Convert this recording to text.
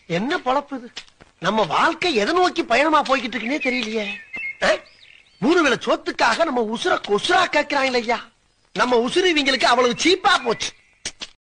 என்ன பொழப்பு இது? நம்ம வாழ்க்கை எதை நோக்கி பயணமா போய்கிட்டு இருக்குன்னே தெரியலையே. 3 வேளை சோத்துக்காக நம்ம உசுர கொசுரா கேட்கிறாங்க ஐயா. நம்ம உசுறு இவங்களுக்கு அவ்வளவு சீப்பா போச்சு.